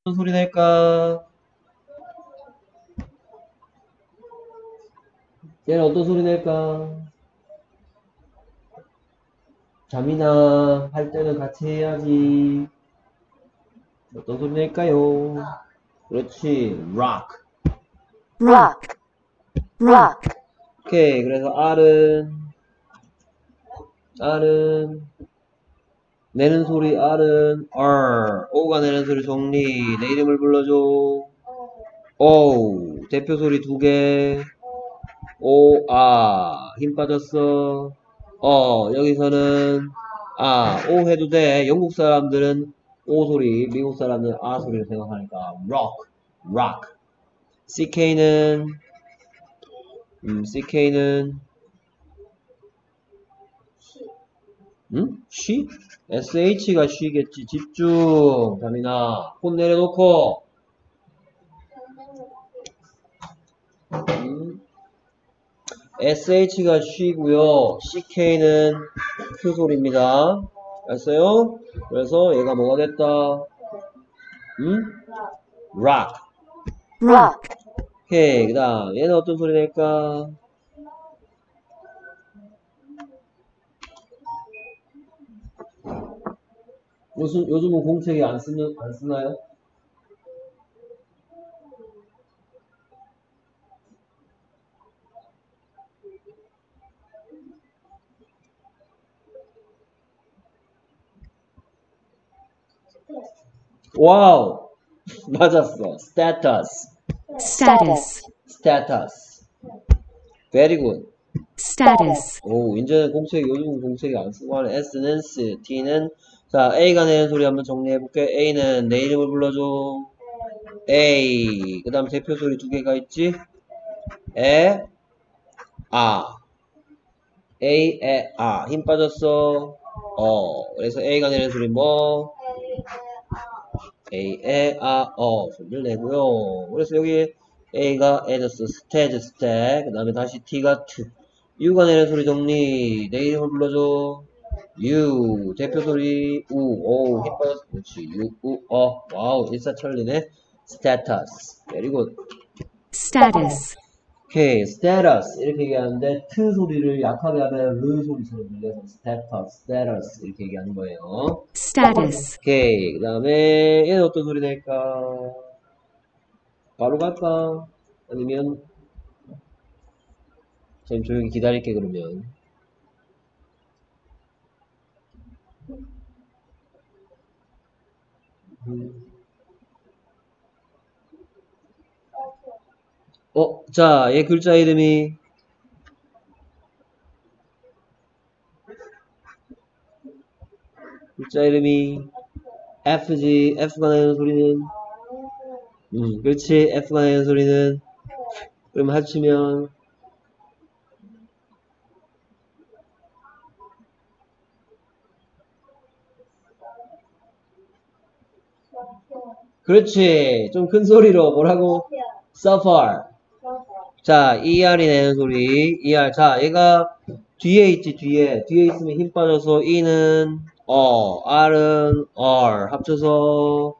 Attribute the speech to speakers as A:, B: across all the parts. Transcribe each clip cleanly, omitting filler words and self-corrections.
A: 어떤 소리 낼까? 얘는 어떤 소리 낼까? 잠이나 할 때는 같이 해야지. 어떤 소리 낼까요? 그렇지. rock.
B: rock, rock,
A: 오케이. 그래서 R은 내는 소리 R은 R. O가 내는 소리 정리. 내 이름을 불러줘. O. 대표 소리 두 개. O, 힘 빠졌어. 여기서는 O 해도 돼. 영국 사람들은 O 소리, 미국 사람들은 소리를 생각하니까 rock. CK는 she? SH가 she겠지. 집중. 담이나 폰 내려놓고 SH가 she고요. CK는 Q 소리입니다. 알았어요? 그래서 얘가 뭐가 됐다? rock.
B: rock,
A: 오케이. 그 다음 얘는 어떤 소리 낼까? 요즘은 공책에 안 쓰나요? 와우! 맞았어.
B: status,
A: Very good.
B: status,
A: 오, 이제는 요즘은 공책에 안 쓰고 하는 S는 T는, 자, A가 내는 소리 한번 정리해볼게. A는 내 이름을 불러줘. A. 그 다음 대표 소리 두 개가 있지? 에, 아. A, 에, 힘 빠졌어. 그래서 A가 내는 소리 뭐? A, 에, 소리를 내고요. 그래서 여기 A가 에졌어. 그 다음에 다시 T가 T. U가 내는 소리 정리. 내 이름을 불러줘. U. 대표 소리 U. 힘 빠졌어. 그렇지. U, 와우. 일사천리네. status. very good.
B: status,
A: 오케이. status. 이렇게 얘기하는데, 트 소리를 약하게 하면 르 소리처럼 들려서 status. 이렇게 얘기하는 거예요.
B: status,
A: 오케이. 그 다음에, 얘는 어떤 소리 낼까? 바로 갈까? 아니면, 좀 조용히 기다릴게, 그러면. 자, 얘 글자 이름이, F지. F가 내는 소리는, 그렇지. F가 내는 소리는, 그럼 합치면, 그렇지. 좀 큰 소리로 뭐라고? suffer. 자, ER이 내는 소리. ER. 자, 얘가 뒤에 있지, 뒤에 있으면 힘 빠져서 E는 R은 R. 합쳐서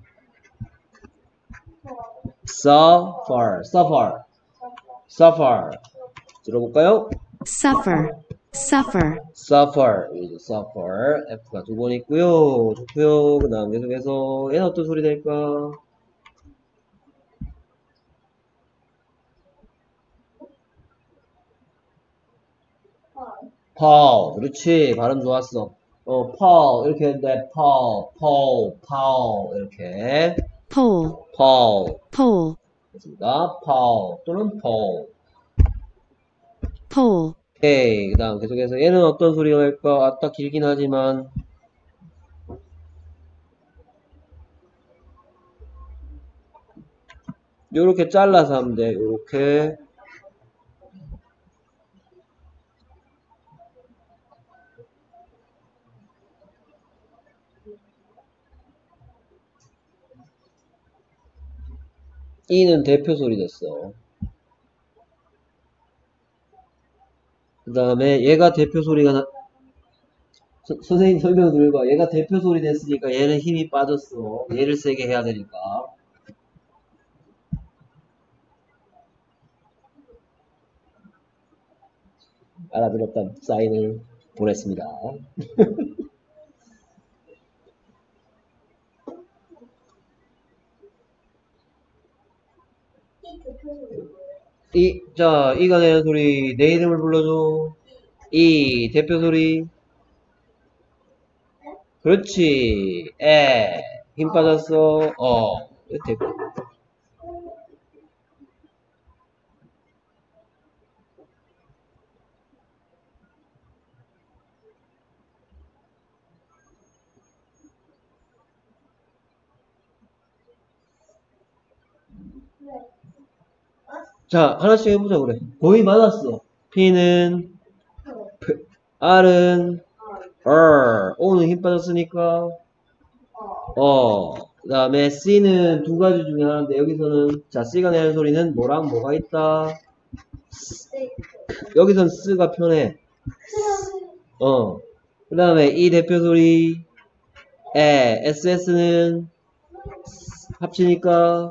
A: suffer. 들어볼까요?
B: suffer, suffer,
A: suffer. F가 두 번 있고요. 좋고요. 그 다음 계속해서 얘는 어떤 소리 될까? Paul. 그렇지. 발음 좋았어. Paul. 이렇게 했는데, Paul. 이렇게.
B: pole,
A: Paul.
B: pole,
A: 됐습니다. Paul 또는 Paul.
B: pole,
A: 오케이. 그 다음 계속해서 얘는 어떤 소리가 날까? 아따 길긴 하지만. 요렇게 잘라서 하면 돼. 요렇게. E는 대표 소리 됐어. 그 다음에 얘가 대표 소리가 선생님 설명 들어봐. 얘가 대표 소리 됐으니까 얘는 힘이 빠졌어. 얘를 세게 해야 되니까. 알아들었다는 사인을 보냈습니다. 이가 내는 소리, 내 이름을 불러줘. 이, 대표 소리. 그렇지. 힘 빠졌어. 대표. 자, 하나씩 해보자, 그래. 거의 맞았어. P는, R은, O는 힘 빠졌으니까, 그 다음에 C는 두 가지 중에 하나인데, 여기서는, 자, C가 내는 소리는 뭐랑 뭐가 있다? 여기선 S가 편해. 그 다음에 이 대표 소리, SS는 합치니까,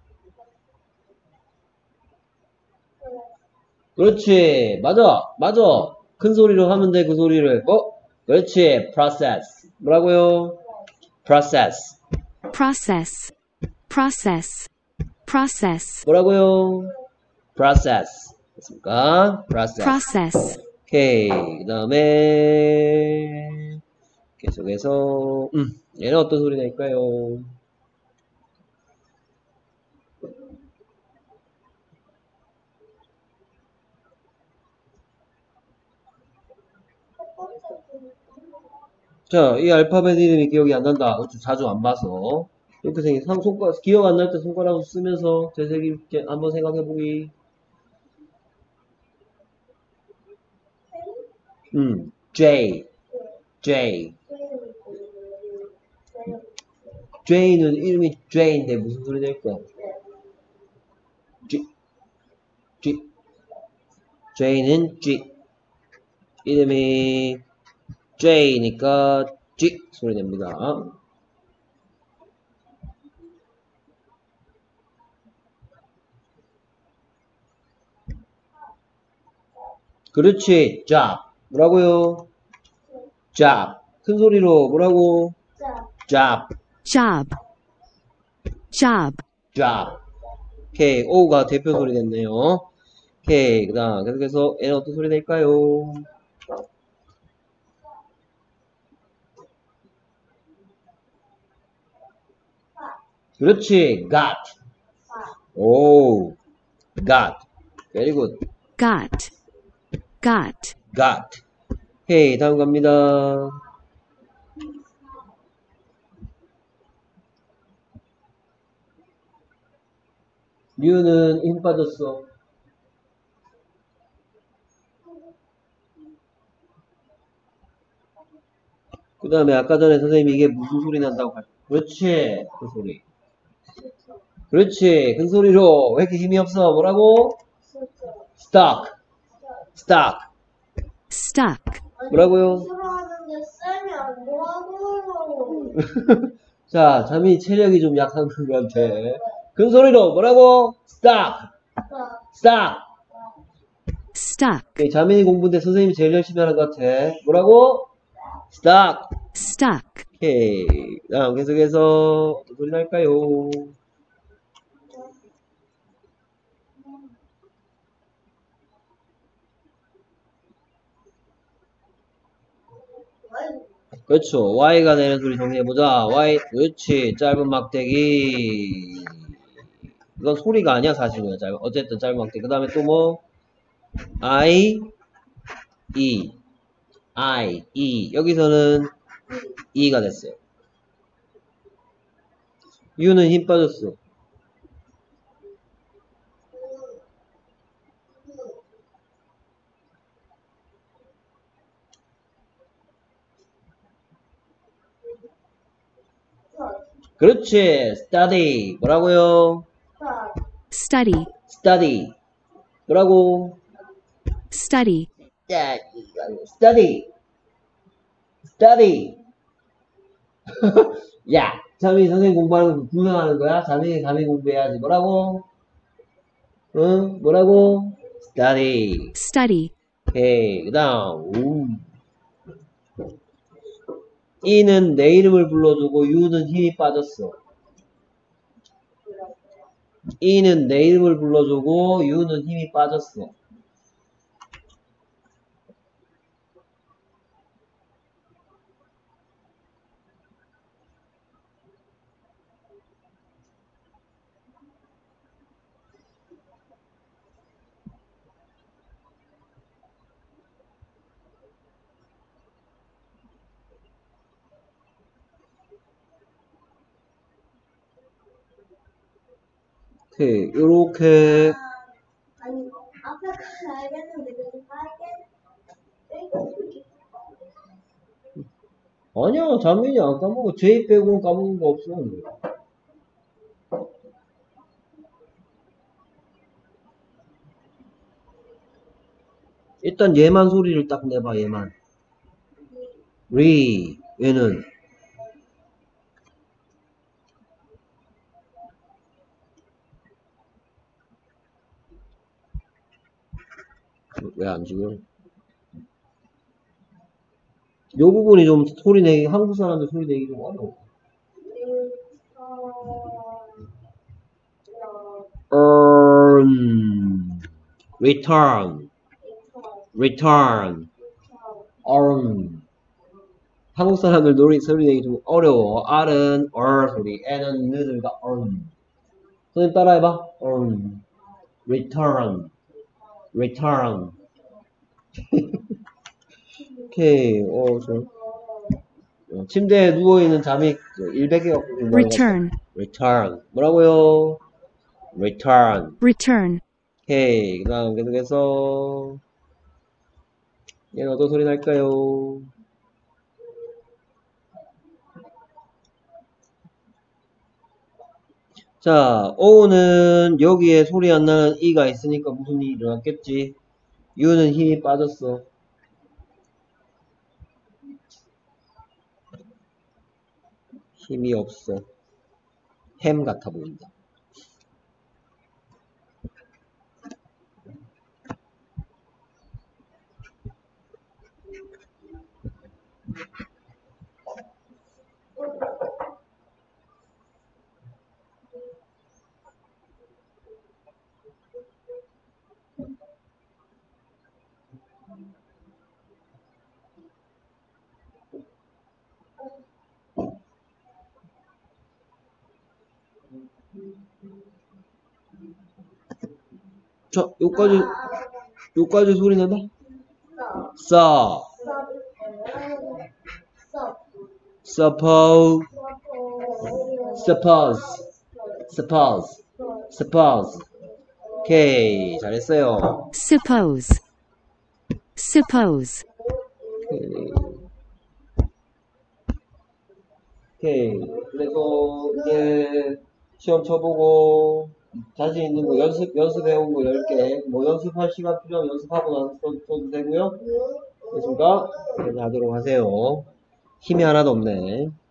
A: 그렇지. 맞아. 큰 소리로 하면 돼, 그 소리를. 그렇지. process. 뭐라고요? process. 뭐라고요? process. 됐습니까? process. 오케이. 그 다음에, 계속해서, 얘는 어떤 소리 낼까요? 자, 이 알파벳 이름이 기억이 안 난다. 자주 안 봐서. 이렇게 생긴, 기억 안 날 때 손가락을 쓰면서 되새김 한번 생각해보기. J. J는 이름이 J인데 무슨 소리 낼까? J는 G. 이름이 J니까 G 소리 냅니다. 그렇지. job. 뭐라고요? job. 큰 소리로 뭐라고? job. 오케이. O가 대표 소리 됐네요. 오케이. 그 다음 계속해서 N은 어떤 소리 낼까요? 그렇지. got. 오. got. very good.
B: got.
A: 오케이. 다음 갑니다. 뮤는 힘 빠졌어. 그 다음에 아까 전에 선생님이 이게 무슨 소리 난다고 그렇지. 그 소리. 그렇지. 큰 소리로. 왜 이렇게 힘이 없어? 뭐라고? stuck. 뭐라고요? 자, 잠이 체력이 좀 약한 것 같아. 큰 소리로 뭐라고? stuck. 자민이 공부인데 선생님이 제일 열심히 하는 것 같아. 뭐라고? stuck. 오케이. 다음 계속해서 어떤 소리 날까요? 그렇죠. Y가 내는 소리 정리해보자. Y, 그렇지. 짧은 막대기. 이건 소리가 아니야, 사실은. 어쨌든 짧은 막대기. 그 다음에 또 뭐? I, E. 여기서는 E가 됐어요. U는 힘 빠졌어. 그렇지. study. 뭐라고요? study. 뭐라고?
B: study.
A: 야, 자민이 선생님 공부하는 거 구경하는 거야? 자민이 공부해야지. 뭐라고? 응? 뭐라고? study. 오케이. 그 다음, E는 내 이름을 불러주고 U는 힘이 빠졌어. E는 내 이름을 불러주고 U는 힘이 빠졌어. 오케이. 요렇게
C: 아니, 앞에 알겠는데 그게 빨개?
A: 아니야, 장면이 안 까먹어. J 빼고는 까먹은 거 없어. 일단 얘만 소리를 딱 내봐, 얘만. 리, 얘는. 왜 안 지금? 요 부분이 좀 소리 내기, 한국 사람들 소리 내기 좀 어려워. return, return, 한국 사람들 소리 내기 좀 어려워. R은 소리, N은 느들과 선생님 따라해봐. return, return. 오케이, 침대에 누워있는 잠이 일베개가
B: return,
A: return. 뭐라고요? return.
B: return,
A: 오케이. 그 다음 계속해서 얘는 어떤 소리 날까요? 자, O는 여기에 소리 안 나는 E가 있으니까 무슨 일이 일어났겠지? U는 힘이 빠졌어. 힘이 없어. 햄 같아 보인다. 자, 요까지 소리 난다? 써. suppose, suppose. 오케이, 잘했어요.
B: suppose, suppose,
A: 오케이. 그래서 이제 시험 쳐보고 자신 있는 거 연습해온 거 10개 뭐 연습할 시간 필요하면 연습하고 나서 써도 되고요. 됐습니까? 그래서 하도록 하세요. 힘이 하나도 없네.